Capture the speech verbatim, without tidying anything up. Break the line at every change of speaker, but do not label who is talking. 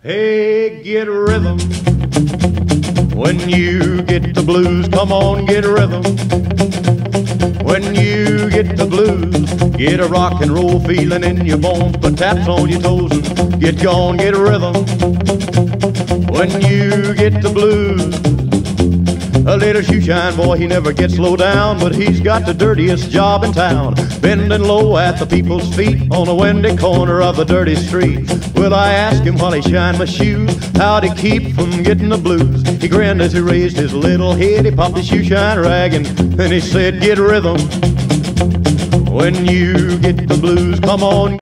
Hey, get rhythm. When you get the blues, come on, get rhythm. When you get the blues, get a rock and roll feeling in your bones, put taps on your toes and get gone, get rhythm. When you get the blues, a little shoeshine boy, he never gets low down, but he's got the dirtiest job in town, bending low at the people's feet on a windy corner of a dirty street. Well, I asked him while he shined my shoes, how'd he keep from getting the blues? He grinned as he raised his little head, he popped his shoeshine rag and then he said, get rhythm. When you get the blues, come on.